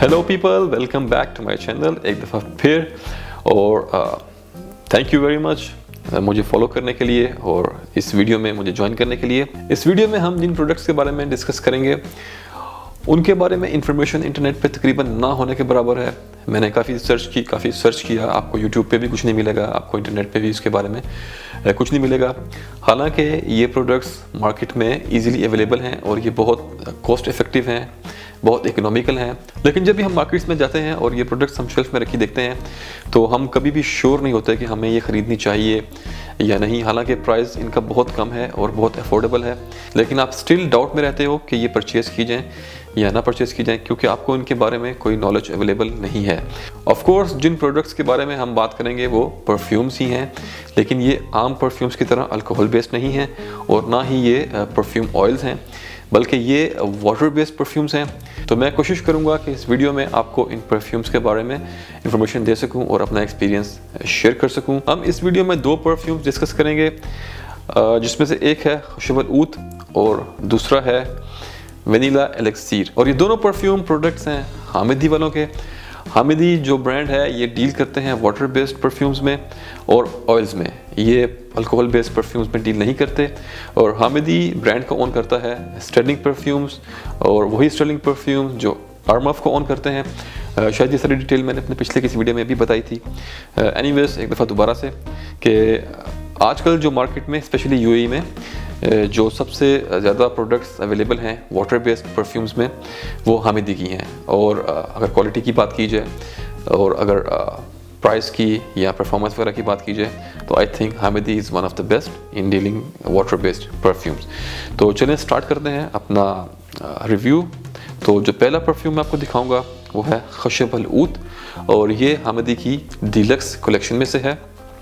Hello people, welcome back to my channel एक दफ़ा फिर। और थैंक यू वेरी मच मुझे फॉलो करने के लिए और इस वीडियो में मुझे ज्वाइन करने के लिए। इस वीडियो में हम जिन प्रोडक्ट्स के बारे में डिस्कस करेंगे उनके बारे में इंफॉर्मेशन इंटरनेट पे तकरीबन ना होने के बराबर है। मैंने काफ़ी सर्च किया, आपको यूट्यूब पे भी कुछ नहीं मिलेगा, आपको इंटरनेट पे भी इसके बारे में कुछ नहीं मिलेगा। हालांकि ये प्रोडक्ट्स मार्केट में इजीली अवेलेबल हैं और ये बहुत कॉस्ट इफेक्टिव हैं, बहुत इकोनॉमिकल हैं। लेकिन जब भी हम मार्केट्स में जाते हैं और ये प्रोडक्ट्स हम शेल्फ में रखी देखते हैं तो हम कभी भी श्योर नहीं होते कि हमें ये ख़रीदनी चाहिए या नहीं। हालांकि प्राइस इनका बहुत कम है और बहुत अफोर्डेबल है, लेकिन आप स्टिल डाउट में रहते हो कि ये परचेज़ की जाए या ना परचेज़ की जाए, क्योंकि आपको इनके बारे में कोई नॉलेज अवेलेबल नहीं है। ऑफ कोर्स जिन प्रोडक्ट्स के बारे में हम बात करेंगे वो परफ्यूम्स ही हैं, लेकिन ये आम परफ्यूम्स की तरह अल्कोहल बेस्ड नहीं है और ना ही ये परफ्यूम ऑयल्स हैं, बल्कि ये वाटर बेस्ड परफ्यूम्स हैं। तो मैं कोशिश करूंगा कि इस वीडियो में आपको इन परफ्यूम्स के बारे में इंफॉर्मेशन दे सकूं और अपना एक्सपीरियंस शेयर कर सकूं। हम इस वीडियो में दो परफ्यूम्स डिस्कस करेंगे, जिसमें से एक है खुशबू ऊद और दूसरा है वनीला एलेक्सीर। और ये दोनों परफ्यूम प्रोडक्ट्स हैं हामिदी वालों के। हामिदी जो ब्रांड है ये डील करते हैं वाटर बेस्ड परफ्यूम्स में और ऑयल्स में, ये अल्कोहल बेस्ड परफ्यूम्स में डील नहीं करते। और हामिदी ब्रांड को ओन करता है स्टर्लिंग परफ्यूम्स, और वही स्टर्लिंग परफ्यूम्स जो आर्मफ को ओन करते हैं। शायद ये सारी डिटेल मैंने अपने पिछले किसी वीडियो में भी बताई थी। एनीवेज एक दफ़ा दोबारा से कि आजकल जो मार्केट में स्पेशली यूएई में जो सबसे ज़्यादा प्रोडक्ट्स अवेलेबल हैं वाटर बेस्ड परफ्यूम्स में वो हामिदी की हैं। और अगर क्वालिटी की बात की जाए और अगर प्राइस की या परफॉर्मेंस वगैरह की बात की जाए तो I think Hamidi is one of the best in dealing water based perfumes. तो चलें स्टार्ट करते हैं अपना रिव्यू। तो जो पहला परफ्यूम मैं आपको दिखाऊंगा वो है खुशबू ऊद, और ये हामिदी की डीलक्स कलेक्शन में से है।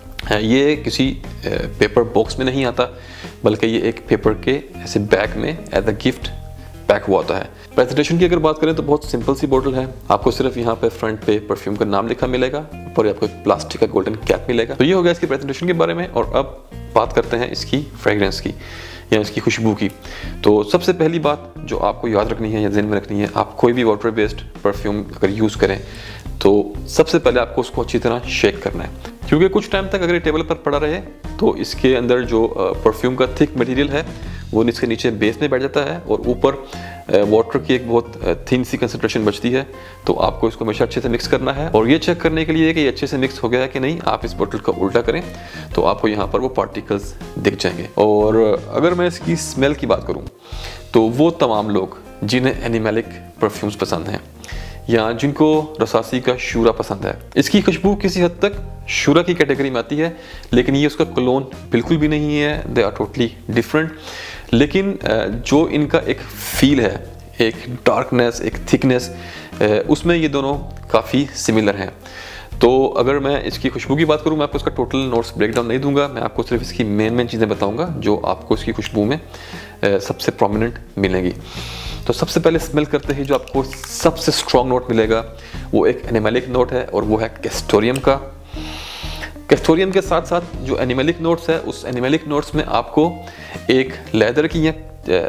ये किसी पेपर बॉक्स में नहीं आता, बल्कि ये एक पेपर के ऐसे बैग में एज अ गिफ्ट पैक हुआ होता है। प्रेजेंटेशन की अगर बात करें तो बहुत सिंपल सी बोतल है। आपको सिर्फ यहाँ पे फ्रंट पे परफ्यूम का नाम लिखा मिलेगा, ऊपर आपको एक प्लास्टिक का गोल्डन कैप मिलेगा। तो ये हो गया इसकी प्रेजेंटेशन के बारे में। और अब बात करते हैं इसकी फ्रेग्रेंस की या इसकी खुशबू की। तो सबसे पहली बात जो आपको याद रखनी है या ज़हन में रखनी है, आप कोई भी वाटर बेस्ड परफ्यूम अगर यूज़ करें तो सबसे पहले आपको उसको अच्छी तरह शेक करना है, क्योंकि कुछ टाइम तक अगर ये टेबल पर पड़ा रहे तो इसके अंदर जो परफ्यूम का थिक मटेरियल है वो इसके नीचे बेस में बैठ जाता है और ऊपर वाटर की एक बहुत थिन सी कंसंट्रेशन बचती है। तो आपको इसको हमेशा अच्छे से मिक्स करना है, और ये चेक करने के लिए कि ये अच्छे से मिक्स हो गया है कि नहीं, आप इस बोतल का उल्टा करें तो आपको यहाँ पर वो पार्टिकल्स दिख जाएंगे। और अगर मैं इसकी स्मेल की बात करूँ तो वो तमाम लोग जिन्हें एनिमलिक परफ्यूम्स पसंद हैं या जिनको रसासी का शूरा पसंद है, इसकी खुशबू किसी हद तक शूरा की कैटेगरी में आती है, लेकिन ये उसका क्लोन बिल्कुल भी नहीं है। They are totally different. लेकिन जो इनका एक फील है, एक डार्कनेस, एक थिकनेस, उसमें ये दोनों काफ़ी सिमिलर हैं। तो अगर मैं इसकी खुशबू की बात करूँ, मैं आपको इसका टोटल नोट्स ब्रेकडाउन नहीं दूंगा, मैं आपको सिर्फ इसकी मेन चीज़ें बताऊंगा जो आपको इसकी खुशबू में सबसे प्रोमिनेंट मिलेंगी। तो सबसे पहले स्मेल करते ही जो आपको सबसे स्ट्रॉन्ग नोट मिलेगा वो एक एनिमलिक नोट है, और वो है कैस्टोरियम का। कैस्टोरियम के साथ साथ जो एनिमलिक नोट्स है, उस एनिमलिक नोट्स में आपको एक लेदर की या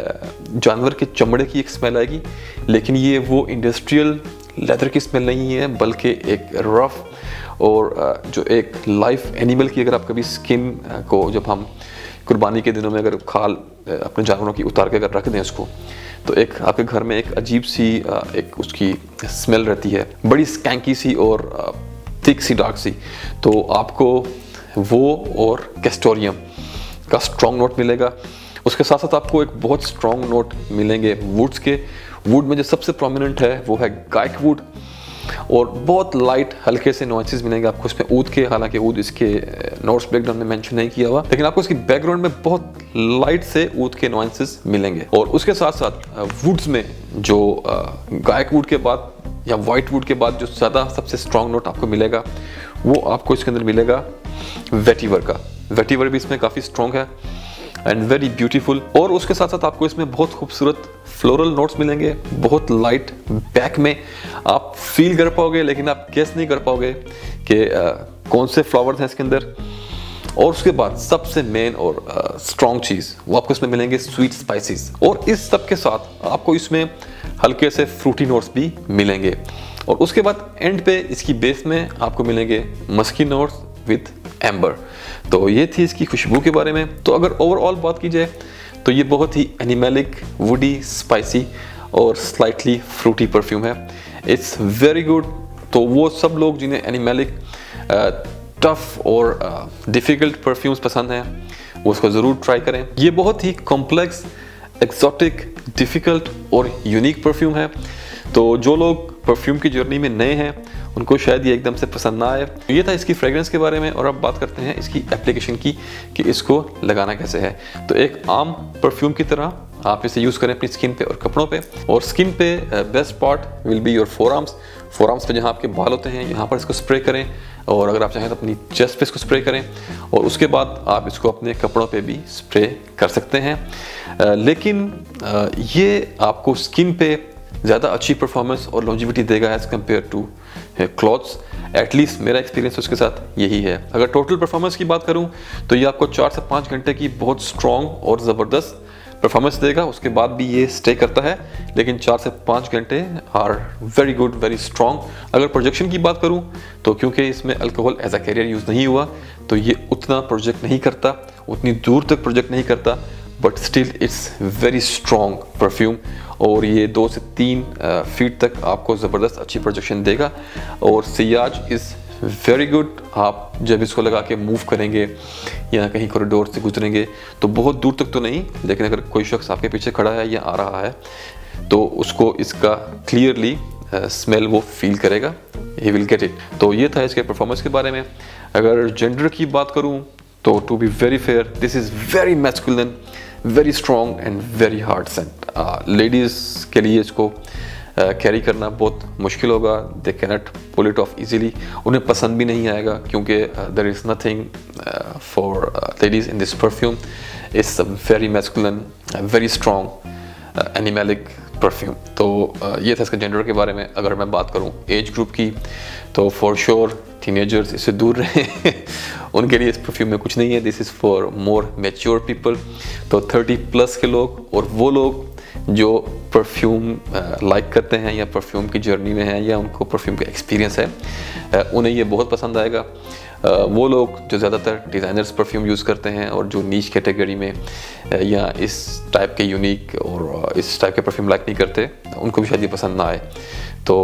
जानवर के चमड़े की एक स्मेल आएगी, लेकिन ये वो इंडस्ट्रियल लेदर की स्मेल नहीं है, बल्कि एक रफ और जो एक लाइफ एनिमल की, अगर आप कभी स्किन को, जब हम कुर्बानी के दिनों में अगर खाल अपने जानवरों की उतार के अगर रख दें उसको, तो एक आपके घर में एक अजीब सी एक उसकी स्मेल रहती है, बड़ी स्कैंकी सी और थिक सी, डार्क सी। तो आपको वो और कैस्टोरियम का स्ट्रॉन्ग नोट मिलेगा। उसके साथ साथ आपको एक बहुत स्ट्रॉन्ग नोट मिलेंगे वुड्स के। वुड में जो सबसे प्रोमिनेंट है वो है गायक वुड, और बहुत लाइट हल्के से नॉइसेस मिलेंगे आपको इसमें ऊद के। हालांकि ऊद इसके नोट्स ब्रेकडाउन में मेंशन नहीं किया हुआ, लेकिन आपको इसकी बैकग्राउंड में बहुत लाइट से ऊद के नॉइसेस मिलेंगे। और उसके साथ साथ वुड्स में जो गायक वुड के बाद या वाइट वुड के बाद जो ज़्यादा सबसे स्ट्रॉन्ग नोट आपको मिलेगा वो आपको इसके अंदर मिलेगा वेटिवर का। वेटिवर भी इसमें काफ़ी स्ट्रॉन्ग है एंड वेरी ब्यूटीफुल। और उसके साथ साथ आपको इसमें बहुत खूबसूरत फ्लोरल नोट्स मिलेंगे, बहुत लाइट बैक में आप फील कर पाओगे, लेकिन आप गेस नहीं कर पाओगे कि कौन से फ्लावर्स हैं इसके अंदर। और उसके बाद सबसे मेन और स्ट्रॉन्ग चीज़ वो आपको इसमें मिलेंगे स्वीट स्पाइसेस, और इस सब के साथ आपको इसमें हल्के से फ्रूटी नोट्स भी मिलेंगे। और उसके बाद एंड पे इसकी बेस में आपको मिलेंगे मस्की नोट्स विद एम्बर। तो ये थी इसकी खुशबू के बारे में। तो अगर ओवरऑल बात की जाए तो ये बहुत ही एनिमलिक, वुडी, स्पाइसी और स्लाइटली फ्रूटी परफ्यूम है। It's very good. तो वो सब लोग जिन्हें एनिमलिक, टफ और डिफ़िकल्ट परफ्यूम्स पसंद हैं वो उसको ज़रूर ट्राई करें। ये बहुत ही कॉम्प्लेक्स, एक्सोटिक, डिफ़िकल्ट और यूनिक परफ्यूम है। तो जो लोग परफ्यूम की जर्नी में नए हैं उनको शायद ये एकदम से पसंद ना आए। ये था इसकी फ्रेग्रेंस के बारे में। और अब बात करते हैं इसकी एप्लीकेशन की कि इसको लगाना कैसे है। तो एक आम परफ्यूम की तरह आप इसे यूज़ करें अपनी स्किन पे और कपड़ों पे। और स्किन पे best part will be your forearms. Forearms पे जहाँ आपके बाल होते हैं यहाँ पर इसको स्प्रे करें, और अगर आप चाहें तो अपनी चेस्ट पे इसको स्प्रे करें, और उसके बाद आप इसको अपने कपड़ों पे भी स्प्रे कर सकते हैं। लेकिन ये आपको स्किन पे ज़्यादा अच्छी परफॉर्मेंस और लॉन्जिविटी देगा as compare to clothes. At least मेरा एक्सपीरियंस उसके साथ यही है। अगर टोटल परफॉर्मेंस की बात करूं तो ये आपको 4 से 5 घंटे की बहुत स्ट्रॉन्ग और ज़बरदस्त परफॉर्मेंस देगा। उसके बाद भी ये स्टे करता है, लेकिन 4 से 5 घंटे are very good, very strong. अगर प्रोजेक्शन की बात करूं तो क्योंकि इसमें alcohol as a carrier use नहीं हुआ तो ये उतना प्रोजेक्ट नहीं करता, उतनी दूर तक प्रोजेक्ट नहीं करता, but still it's very strong perfume. और ये 2 से 3 फीट तक आपको ज़बरदस्त अच्छी प्रोजेक्शन देगा। और सियाज इज़ वेरी गुड। आप जब इसको लगा के मूव करेंगे या कहीं कॉरिडोर से गुजरेंगे तो बहुत दूर तक तो नहीं, लेकिन अगर कोई शख्स आपके पीछे खड़ा है या आ रहा है तो उसको इसका क्लियरली स्मेल वो फील करेगा, ही विल गेट इट। तो ये था इसके परफॉर्मेंस के बारे में। अगर जेंडर की बात करूँ तो to be very fair, this is very masculine, very strong and very hard scent. Ladies के लिए इसको कैरी करना बहुत मुश्किल होगा। They cannot pull it off easily. उन्हें पसंद भी नहीं आएगा क्योंकि there is nothing for ladies in this perfume. It's very masculine, very strong animalic perfume. तो ये था इसके जेंडर के बारे में। अगर मैं बात करूँ एज ग्रुप की तो फॉर श्योर टीनेजर्स इससे दूर रहें उनके लिए इस परफ्यूम में कुछ नहीं है। This is for more mature people. तो 30+ के लोग और वो लोग जो परफ्यूम लाइक करते हैं या परफ्यूम की जर्नी में हैं या उनको परफ्यूम का एक्सपीरियंस है, उन्हें ये बहुत पसंद आएगा। वो लोग जो ज़्यादातर डिज़ाइनर्स परफ्यूम यूज़ करते हैं और जो नीच कैटेगरी में या इस टाइप के यूनिक और इस टाइप के परफ्यूम लाइक नहीं करते, उनको भी शायद ये पसंद ना आए। तो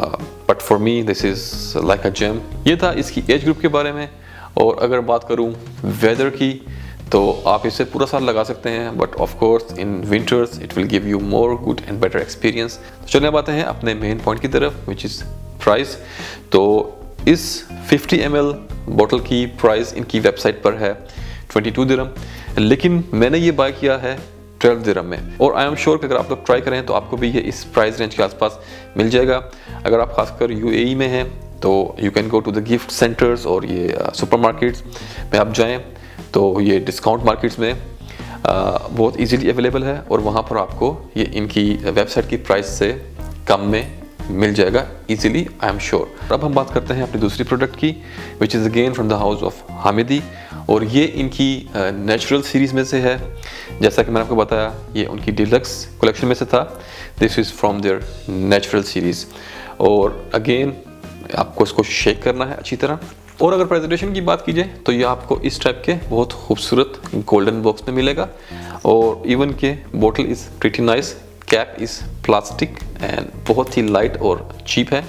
but for me this is like a gem. ये था इसकी एज ग्रुप के बारे में। और अगर बात करूँ वेदर की तो आप इसे पूरा साल लगा सकते हैं, but of course in winters it will give you more good and better experience. तो चलिए अब आते हैं अपने मेन पॉइंट की तरफ, विच इज़ प्राइस। तो इस 50 ml बोतल की प्राइस इनकी वेबसाइट पर है 22 दिरहम, लेकिन मैंने ये बाय किया है 12 दिरहम में। और आई एम श्योर कि अगर आप लोग ट्राई करें तो आपको भी ये इस प्राइस रेंज के आसपास मिल जाएगा। अगर आप खासकर UAE में हैं तो you can go to the gift centers और ये सुपर मार्केट्स में आप जाएं तो ये डिस्काउंट मार्केट्स में बहुत इजीली अवेलेबल है, और वहाँ पर आपको ये इनकी वेबसाइट की प्राइस से कम में मिल जाएगा इजीली, आई एम श्योर। अब हम बात करते हैं अपनी दूसरी प्रोडक्ट की, which is again from the house of Hamidi. और ये इनकी नेचुरल सीरीज़ में से है। जैसा कि मैंने आपको बताया ये उनकी डिलक्स कलेक्शन में से था। This is from their natural series. और अगेन आपको इसको शेक करना है अच्छी तरह। और अगर प्रेजेंटेशन की बात की जाए तो ये आपको इस टाइप के बहुत खूबसूरत गोल्डन बॉक्स में मिलेगा। और इवन के बोतल is pretty nice, cap is plastic and बहुत ही लाइट और चीप है,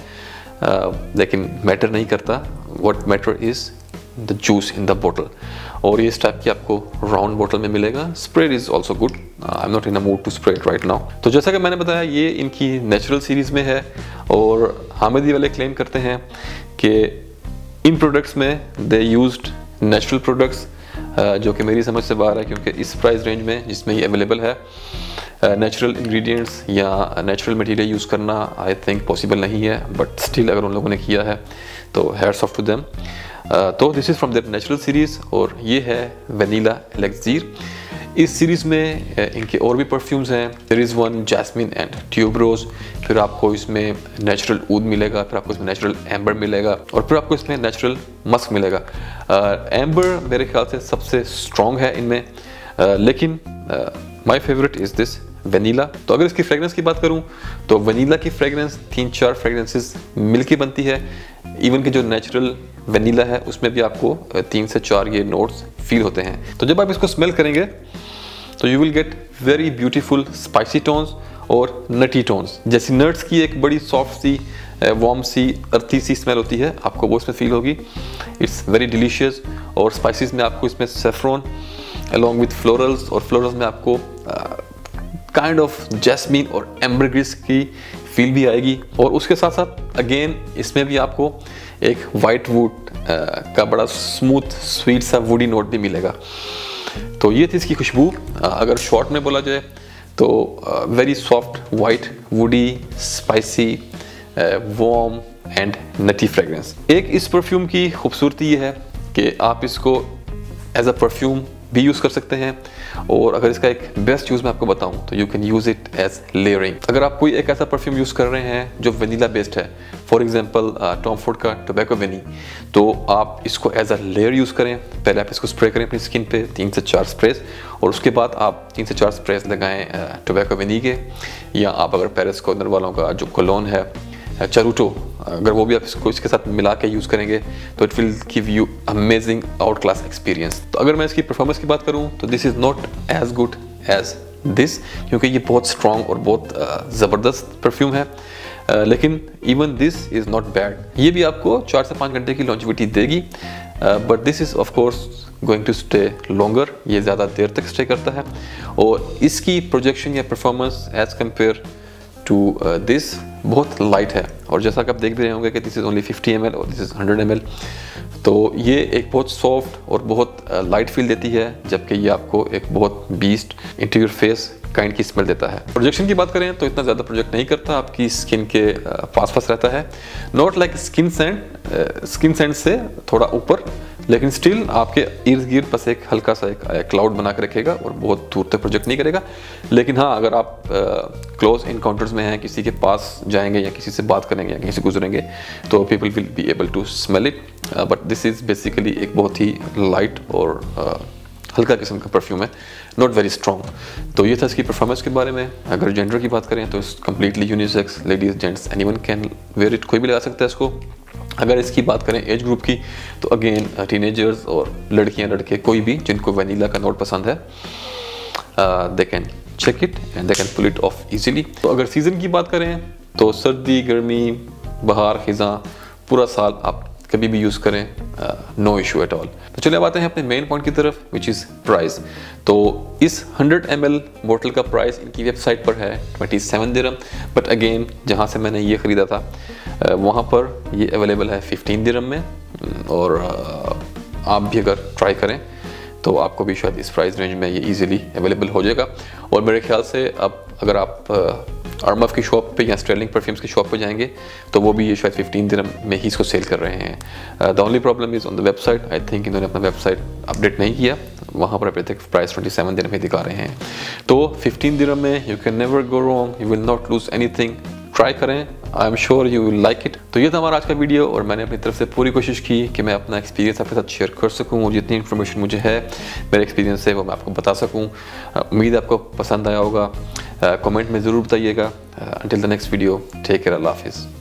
लेकिन मैटर नहीं करता। What matter is the juice in the बोतल। और ये इस टाइप की आपको राउंड बोतल में मिलेगा। Spread is also good. I am not in a mood to spray it right now. तो जैसा कि मैंने बताया ये इनकी नेचुरल सीरीज़ में है, और हामिदी वाले क्लेम करते हैं कि इन प्रोडक्ट्स में दे यूज्ड नेचुरल प्रोडक्ट्स, जो कि मेरी समझ से बाहर है, क्योंकि इस प्राइस रेंज में जिसमें ये अवेलेबल है नेचुरल इंग्रेडिएंट्स या नेचुरल मटेरियल यूज़ करना आई थिंक पॉसिबल नहीं है। बट स्टिल अगर उन लोगों ने किया है तो हैट्स ऑफ टू देम। तो this is from their natural series, और ये है वनीला एलेक्सीर। इस सीरीज़ में इनके और भी परफ्यूम्स हैं। There is one jasmine and tuberose, फिर आपको इसमें नेचुरल ऊद मिलेगा, फिर आपको इसमें नेचुरल एम्बर मिलेगा, और फिर आपको इसमें नेचुरल मस्क मिलेगा। एम्बर मेरे ख्याल से सबसे स्ट्रॉन्ग है इनमें, लेकिन my favourite is this vanilla. तो अगर इसकी फ्रेगरेंस की बात करूं तो वनीला की फ्रेगरेंस 3-4 फ्रेगरेंसेस मिलके बनती है। इवन कि जो नेचुरल वनीला है उसमें भी आपको 3 से 4 ये नोट्स फील होते हैं। तो जब आप इसको स्मेल करेंगे तो you will get very beautiful spicy tones और नटी टोन्स। जैसी नट्स की एक बड़ी सॉफ्ट सी वार्म सी अर्थी सी स्मेल होती है, आपको वो इसमें फील होगी। It's very delicious. और स्पाइसेस में आपको इसमें सेफ्रॉन अलॉन्ग विथ फ्लोरल्स, और फ्लोरल्स में आपको काइंड ऑफ जैस्मीन और एम्बरग्रिस की फील भी आएगी। और उसके साथ साथ अगेन इसमें भी आपको एक वाइट वुड का बड़ा स्मूथ स्वीट सा वुडी नोट भी मिलेगा। तो ये थी इसकी खुशबू। अगर शॉर्ट में बोला जाए तो very soft white woody spicy warm and nutty fragrance. एक इस परफ्यूम की खूबसूरती ये है कि आप इसको एज अ परफ्यूम भी यूज़ कर सकते हैं, और अगर इसका एक बेस्ट यूज़ मैं आपको बताऊं तो you can use it as layering. अगर आप कोई एक ऐसा परफ्यूम यूज़ कर रहे हैं जो वनीला बेस्ड है, फॉर एग्जांपल टॉम फोर्ड का टोबैको वेनी, तो आप इसको एज अ लेयर यूज़ करें। पहले आप इसको स्प्रे करें अपनी स्किन पे 3 से 4 स्प्रेज, और उसके बाद आप 3 से 4 स्प्रेज लगाएं टोबैको वेनी के, या आप अगर पेरिस कॉर्नर वालों का जो कोलोन है चरूटो, अगर वो भी आप इसको इसके साथ मिला के यूज़ करेंगे तो it will give you amazing out class experience. तो अगर मैं इसकी परफॉर्मेंस की बात करूं तो this is not as good as this, क्योंकि ये बहुत स्ट्रॉन्ग और बहुत ज़बरदस्त परफ्यूम है। लेकिन even this is not bad. ये भी आपको 4 से 5 घंटे की लॉन्जिविटी देगी, but this is of course going to stay longer. ये ज़्यादा देर तक स्टे करता है, और इसकी प्रोजेक्शन या performance as compare to this बहुत लाइट है। और जैसा कि आप देख भी रहे होंगे कि दिस इज़ ओनली 50 ml और दिस इज़ 100 ml, तो ये एक बहुत सॉफ्ट और बहुत लाइट फील देती है, जबकि ये आपको एक बहुत beast into your face kind की स्मेल देता है। प्रोजेक्शन की बात करें तो इतना ज़्यादा प्रोजेक्ट नहीं करता, आपकी स्किन के पास रहता है। नॉट लाइक स्किन सेंट से थोड़ा ऊपर, लेकिन स्टिल आपके इर्द गिर्द बस एक हल्का सा एक क्लाउड बना के रखेगा और बहुत दूर तक प्रोजेक्ट नहीं करेगा। लेकिन हाँ, अगर आप क्लोज इनकाउंटर्स में हैं, किसी के पास जाएंगे या किसी से बात करेंगे या कहीं से गुजरेंगे, तो people will be able to smell it. But this is basically एक बहुत ही लाइट और हल्का किस्म का परफ्यूम है, नॉट वेरी स्ट्रॉन्ग। तो ये था इसकी परफॉर्मेंस के बारे में। अगर जेंडर की बात करें तो completely unisex, ladies gents anyone can wear it, कोई भी लगा सकता है इसको। अगर इसकी बात करें एज ग्रुप की तो अगेन टीनेजर्स और लड़कियां लड़के कोई भी जिनको वनीला का नोट पसंद है, they can check it and they can pull it off easily. तो अगर सीज़न की बात करें तो सर्दी, गर्मी, बहार, खिज़ां, पूरा साल आप कभी भी यूज़ करें, नो इशू एट ऑल। तो चलिए अब आते हैं अपने मेन पॉइंट की तरफ, विच इज़ प्राइस। तो इस 100 ml बोतल का प्राइस इनकी वेबसाइट पर है 27 दिरहम, बट अगेन जहाँ से मैंने ये ख़रीदा था वहाँ पर ये अवेलेबल है 15 दिरहम में। और आप भी अगर ट्राई करें तो आपको भी शायद इस प्राइस रेंज में ये इजीली अवेलेबल हो जाएगा। और मेरे ख्याल से अब अगर आप आर्मफ की शॉप पे या स्टेरलिंग परफ्यूम्स की शॉप पे जाएंगे तो वो भी ये शायद 15 दिरहम में ही इसको सेल कर रहे हैं। The only problem is on the website. I think इन्होंने अपना वेबसाइट अपडेट नहीं किया, वहाँ पर अभी तक प्राइस 27 दिरहम में दिखा रहे हैं। तो 15 दिरहम में you can never go wrong, you will not lose anything. Try करें, I am sure you will like it. तो ये था हमारा आज का वीडियो, और मैंने अपनी तरफ से पूरी कोशिश की कि मैं अपना एक्सपीरियंस आपके साथ शेयर कर सकूं, और जितनी इन्फॉर्मेशन मुझे है मेरे एक्सपीरियंस से वो मैं आपको बता सकूं। उम्मीद है आपको पसंद आया होगा। कमेंट में ज़रूर बताइएगा। Until the next video, take care, अल्लाह हाफिज़।